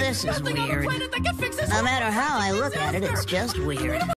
This is weird. No matter how I look at it, it's just weird.